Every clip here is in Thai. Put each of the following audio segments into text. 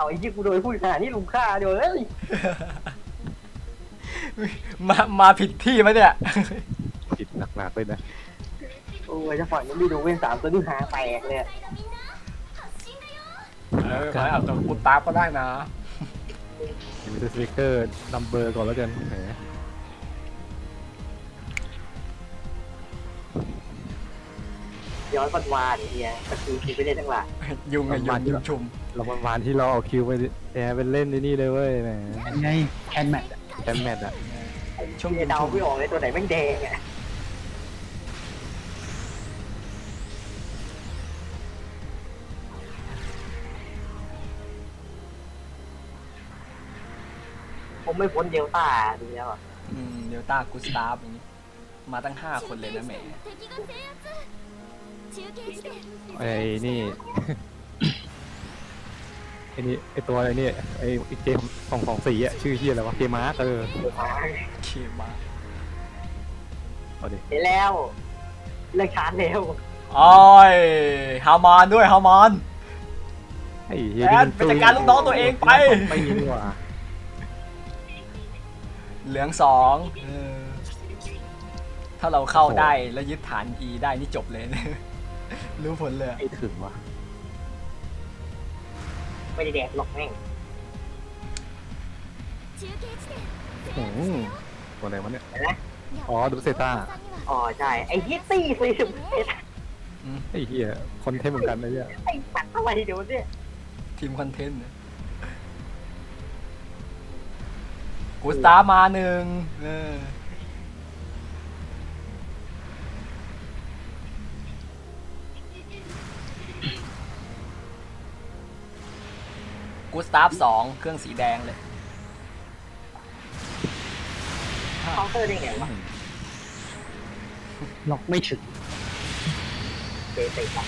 ไอ้ยี่กูโดนพูดขนาดนี้ลุงฆ่าเดี๋ยวเลยมาผิดที่ไหมเนี่ยผิดหนักๆเลยนะโอ้ยจะฝันยังไม่ดูเว้น3ตัวนี่หาแตกเลยขอเอาตัวกูตามก็ได้นะมีตัวสติกเกอร์นัมเบอร์ก่อนแล้วกันแหมย้อนวันวานเฮียตะกี้คิดไปได้ทั้งหลายยุงชุมเราวันที่เราเอาคิวไปแอร์เป็นเล่นนี่เลยเว้ยแหมไงแคนแมทอ่ะช่วงเดาไม่ออกเลยตัวไหนแม่งแดงอ่ะผมไม่พ้นเดลต้าดีแล้วอ่ะเดลต้ากูสตาร์อย่างนี้มาตั้ง5 คนเลยนะแหมไอ้นี่ไอ้ตัวอะไรนี่ไอ้เกมของสีอ่ะชื่อที่อะไรวะเกมมาร์เคมาเอาดิเห็นแล้วเลิกชาร์จแล้วอ้อยฮามานด้วยฮามานไอ้แอนไปจัดการลูกน้องตัวเองไปไม่ยิงว่ะเหลือง2ถ้าเราเข้าได้แล้วยึดฐาน E ได้นี่จบเลยรู้ผลเลยไอ้ถึงวะไม่ได้แดกหรอกแม่งตัวไหนวะเนี่ยอ๋อดูเซต้าอ๋อใช่ไอ้เฮียตี้สิไอ้เฮียคอนเทนต์เหมือนกันนะเนี่ยไอ้ปัดอะไรเดี๋ยวเนี่ยทีมคอนเทนต์กูสตาร์มา1กูสตาร์2เครื่องสีแดงเลยเคาน์เตอร์ได้ไงวะล็อกไม่ถึงเตะครับ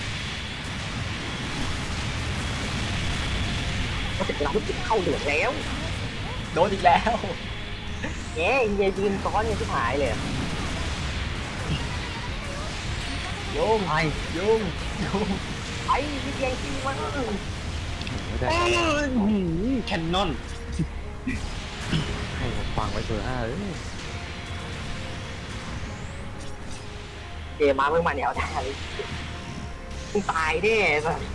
ก็ถึงเราติดเข้าเหลืองแล้วโดนอีกแล้วเย้เยยืนซ้อนยังที่หายเลยยุ่งไอ้ที่ยังจริงมั้งแคนนอนให้ผมฟังไว้เบอร์5 เกมมาเพิ่งมาแนวทางมึงตายแน่สัส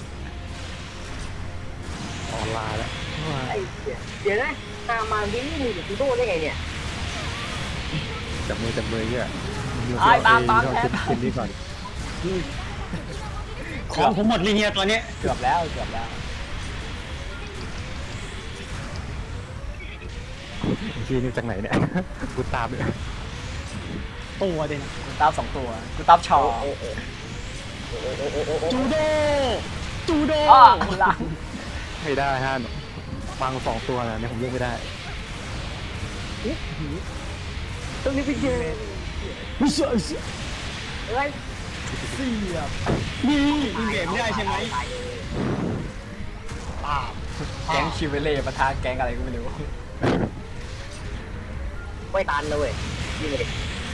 ออนไลน์แล้วเดี๋ยวนะตามมาดิ้นมือกับพี่โต้ได้ไงเนี่ยจับมือเนี่ยตามแทนกินนี่ก่อนของผมหมดเลยเฮียตอนนี้เกือบแล้วทีนี่จากไหนเนี่ยกูตามเลยตัวเด่นกูตาม2 ตัวกูตามชอจูโดหลังไม่ได้ฮะฟัง2 ตัวนะเนี่ยผมเลือกไม่ได้ตรงนี้เป็นเกมอะไรเสียบนี่ยิงเกมไม่ได้ใช่ไหมแก๊งคิวเวเล่ปะทะแก๊งอะไรก็ไม่รู้ไม่ตันเลยยิงเลย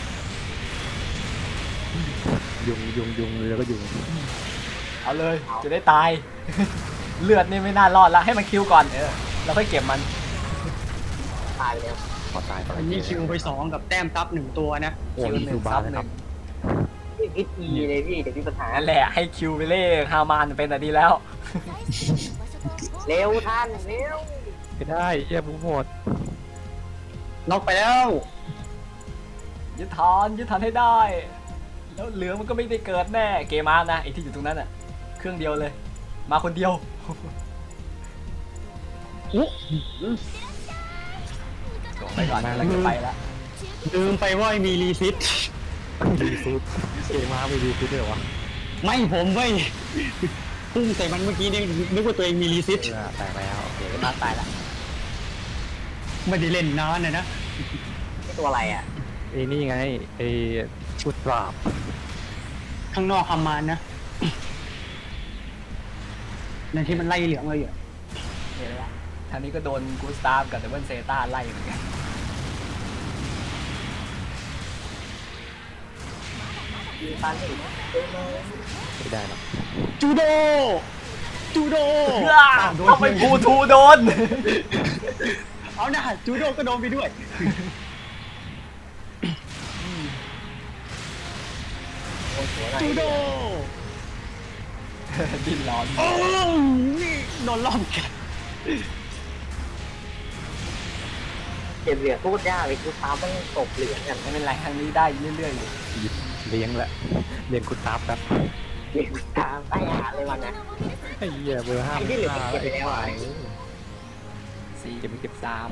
ยุงเลยแล้วก็ยุงเอาเลยจะได้ตายเลือดนี่ไม่น่ารอดละให้มันคิวก่อนแล้วค่อยเก็บมันตายแล้วขอตายอันนี้คิวไป2กับแต้มซับ1 ตัวนะคิว1ซับ1 พิธีเลยพี่เดี๋ยวมีปัญหานั่นแหละให้คิวเวเล่ฮามานเป็นแต่ดีแล้วเร็วท่านเร็วไม่ได้แย่บุหมดน็อกไปแล้วยึดฐานให้ได้แล้วเหลืองมันก็ไม่ได้เกิดแน่เกมมานะไอที่อยู่ตรงนั้นเครื่องเดียวเลยมาคนเดียวส่งไปก่อนแล้วก็ไปละลืมไปว่ามีรีซิตเกมมาไม่รีซิตเลยวะไม่ผมเว้ยพุ่งใส่มันเมื่อกี้นี่นึกว่าตัวเองมีรีซิตแตกแล้วเกมมาตายละไม่ได้เล่นนานนะตัวอะไรไอ้นี่ไงไอ้ชุดปราบข้างนอกฮามานนะในที่มันไล่เหลืองเลยอยู่เนี่ยละทางนี้ก็โดนกูสตาร์กับเดวินเซต้าไล่เหมือนกันไม่ได้หรอกจูโดจูโดทำไมบูทูโดนเอาหน้าจูโดก็โดนไปด้วยโอ้โหอะไรจูโดดิ้นร้อนโอ้นี่โดนรอบกัดเก็บเหลืองพูดยากเลยกูตามต้องตบเหลืองกันไม่เป็นไรครั้งนี้ได้เรื่อยๆอยู่หยิบเลี้ยงละเลี้ยงคุณตาบครับเหลืองตามใต้หาเลยวันนะไอ้เหี้ยเบอร์ห้าไอ้ที่เหลือเก็บไปแล้วอ่ะ 4 เก็บ 3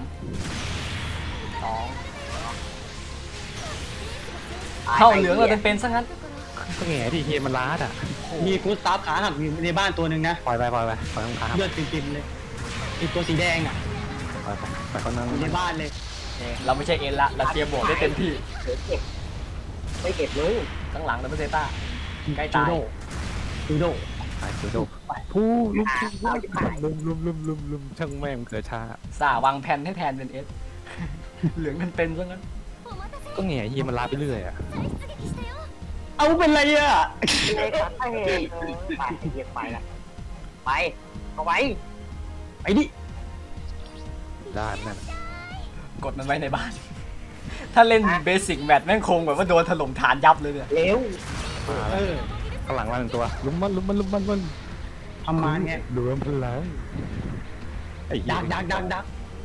2 เข้าเหลืองเราเป็นซะงั้นก็แง่ดิเฮียมันล้าดอ่ะมีกูสตาฟขาหักอยู่ในบ้านตัวหนึ่งนะปล่อยไปปล่อยข้างขาเลือดปิ่มๆเลยไอตัวสีแดงอ่ะปล่อยเขานั่งอยู่ในบ้านเลยเราไม่ใช่เอ็นละเราเตรียมบวกได้เต็มที่เหลือเก็บไม่เก็บเลยข้างหลังดับเบิลเซต้าใกล้จูตายโดจูโดไปจูโดผู้ลุมช่างแม่งเกิดช้าสาวางแผนให้แทนเป็นเอส เหลืองเป็นซะงั้นก็แง่เฮียมันล้าไปเรื่อยอ่ะเอาเป็นไรอ่ะเล็กครับไอ้เองไปเก็บไปละไปเอาไว้ไอ้ดิด้านนั่นกดมันไว้ในบ้าน ถ้าเล่นเบสิกแมทแม่งคงแบบว่าโดนถล่มฐานยับเลยเนี่ยเร็วมาเอแล้วอข้างหลังมาหนึ่งตัวลุมมันทำมาเนี่ยรวมพลังไอ้เหี้ยดัก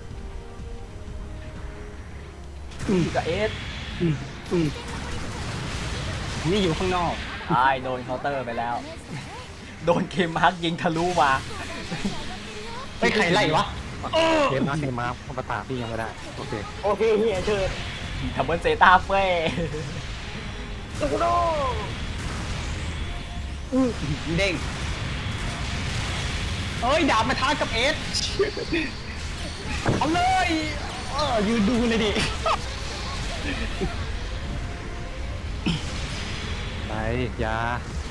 กับเอสอืมนี่อยู่ข้างนอกตายโดนเคาน์เตอร์ไปแล้ว โดนเคมฮักยิงทะลุมาไปไข่ไล่วะเกมมาภาษาพี่ยังไม่ได้โอเคโอเคเฮียเชิญดับเบิลเซต้าเฟ้จูโดเด้งเอ้ยดาบมาท้ากับเอสเอาเลยยืนดูเลยดิไปยา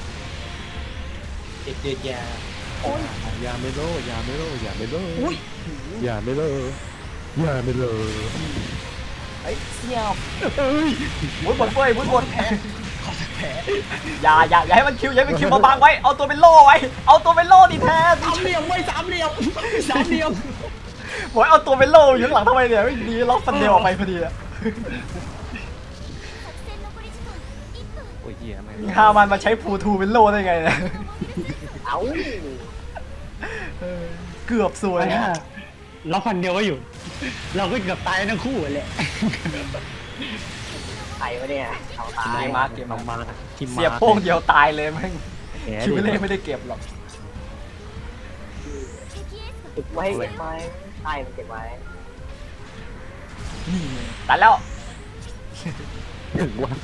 เด็กๆอย่ายาเมโลยาเมโลยาเมโลอุ้ยยาเมโลยาเมโลไอ้เสี่ยวเอ้ยมุดบนเฟ้ยมุดบนอย่าให้มันคิวมาบังไว้ เอาตัวเป็นโล่ไว้ เอาตัวเป็นโล่ดิแทนสามเหลี่ยมไว้สามเหลี่ยมบอกให้เอาตัวเป็นโล่อยู่ข้างหลังทำไมเนี่ยไม่ดีล็อกฟันเดลออกไปพอดีอะโอ้ยเหี้ยแม่งข้ามันมาใช้พูทูเป็นโล่ได้ไงเนี่ยเอาเกือบสวยเราพันเดียวก็อยู่ เราก็เกือบตายทั้งคู่เลยใครวะเนี่ยเอาตายเกมมามาทีมมาเสียบโป้งเดียวตายเลยแม่งแหมคิวเล่ไม่ได้เก็บหรอกเก็บไว้เก็บไว้ใช่มันเก็บไว้นี่ตายแล้วถึงว่า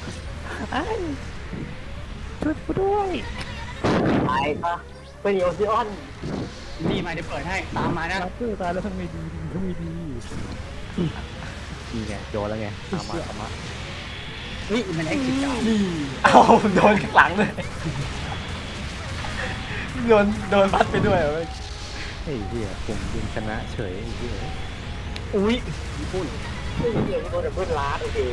ช่วยกูด้วยตายปะเป็นโอซิออนนี่มาเดี๋ยวเปิดให้ตามมานะรับเพื่อตายแล้วทั้งไม่ดีทั้งไม่ดีนี่ไงโดนแล้วไงตามมาเฮ้ยมันเอ็กซ์จ้านี่เอาโดนข้างหลังเลยโดนพัดไปด้วยไอ้เหี้ยผมยิงชนะเฉยไอ้เหี้ยอุ้ยซึ่งเฮียที่โดนดับเบิลลาดโอเค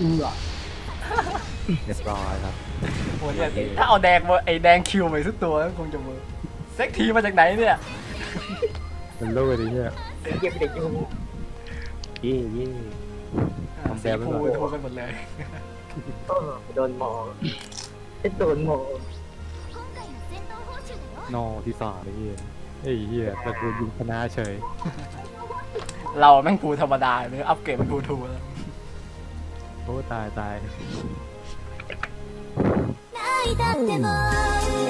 เรียบร้อยครับโหเนี่ยถ้าเอาแดงมาไอแดงคิวไปสักตัวคงจะเวิร์กเซ็กทีมาจากไหนเนี่ยมันโล่เลยเนี่ยเก็บเด็กอยู่เย่เย่ ทำแดสีงไปฟูก่อนโทรกันหมดเลยโดนมองโดนมองนอที่สามไอ้เหี้ยไอ้เหี้ยแต่กูยิงชนะเฉยเราแม่งฟูธรรมดาเนื้ออัปเกรดเป็นฟูทูแล้วโอ้ตาย泣いたっても